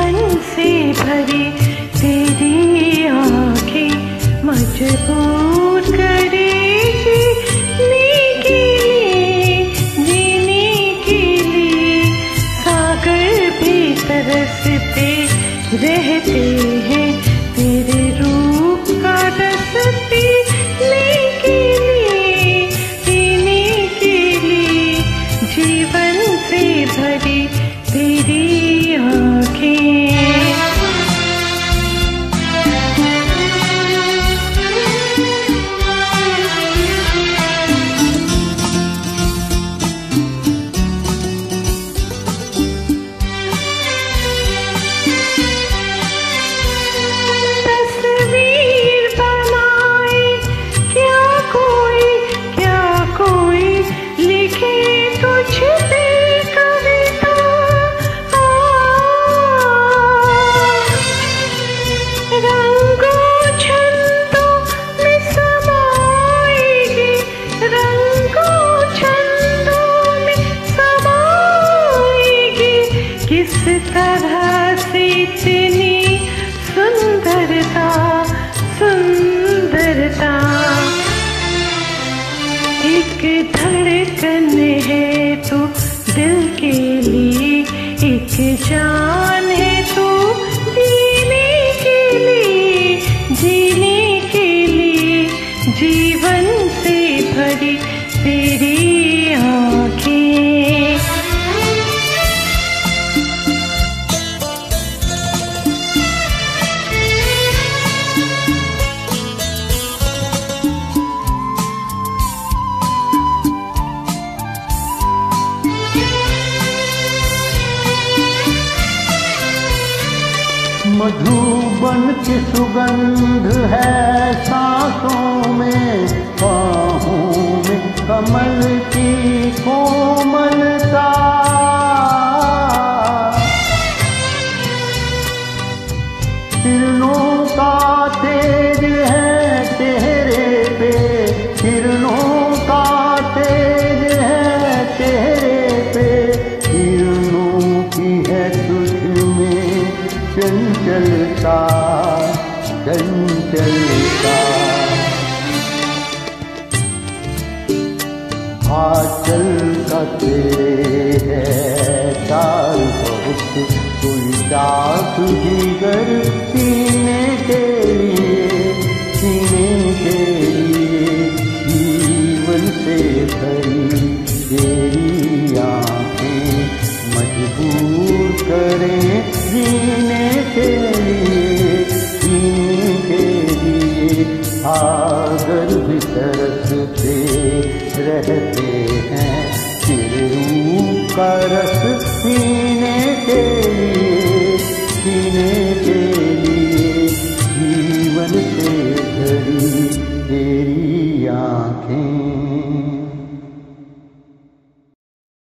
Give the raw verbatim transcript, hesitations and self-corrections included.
जीवन से भरी तेरी आँखें मजबूर करेगी जीने के लिए, जीने के लिए। सागर भी तरसते रहते हैं तेरे रूप का रस पीने के लिए, पीने के लिए। जीवन से भरी तेरी आँखें। किस तरह से इतनी सुंदरता, सुंदरता। एक धड़कन है तू दिल के लिए, एक जान है तू जीने के लिए, जीने के लिए। जीवन से भरी तेरी आँखें। मधुबन की सुगंध है सांसों में, बाहों में कमल की कोमलता। किरणों का तेज है चेहरे पे, किरणों का तेज है चेहरे पे। किरणों की है तुझ में चंचलता, चंचलता। आंचल का तेरे है तार बहुत, कोई चाक जिगर सीने के लिए, सीने के लिए। जीवन से भरी तेरी आँखें मजबूर करें जीने के लिए।